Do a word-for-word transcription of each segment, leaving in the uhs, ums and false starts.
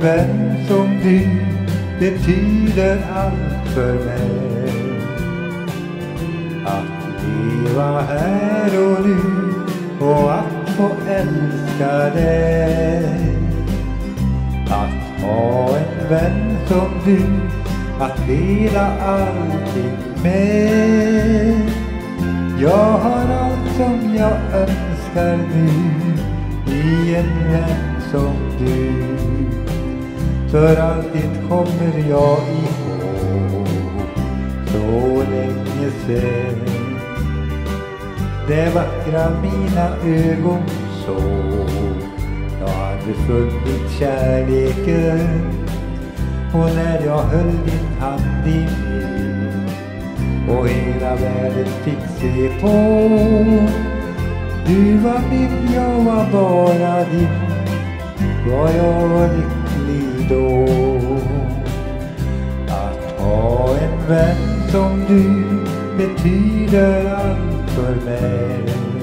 vän som du betyder allt för mig. Att leva här och nu och att få älska dig. Att ha en vän som du, att dela allting med. Jag har allt som jag önskar nu i en vän som du. För alltid kommer jag ihåg så länge sen det vackra mina ögon såg. Jag hade funnit kärleken och när jag höll din hand i min och hela världen fick se på. Du var min, jag var bara din, var jag var lycklig då. Att ha en vän som du betyder allt för mig.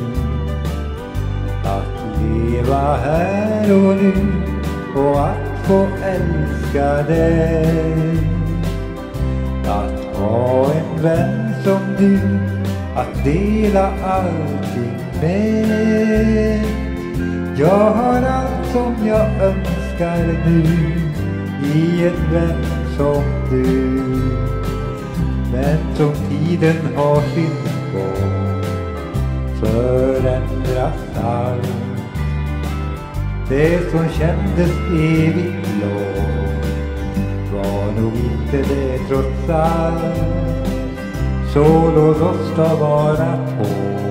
Att leva här och nu och att få älska dig. Att ha en vän som du, att dela allting med. Jag har allt som jag önskar nu i en vän som du. Men som tiden har sin gång förändras allt. Det som kändes evigt långt var nog inte det trots allt. Så låt oss ta vara på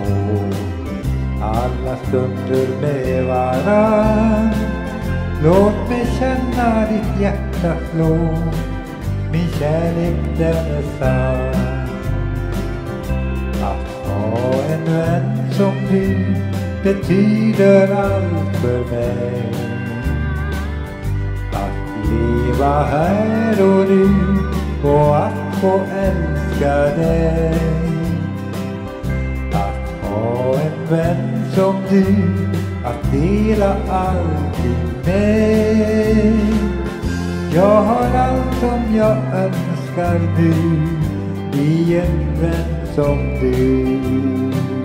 alla stunder med varann. Låt mig känna ditt hjärta slå, min kärlek den är sann. Att ha en vän som du betyder allt för mig. Att leva här och nu och att få älska dig. Att ha en vän som du, att dela allting med. Jag har allt som jag önskar nu i en vän som du.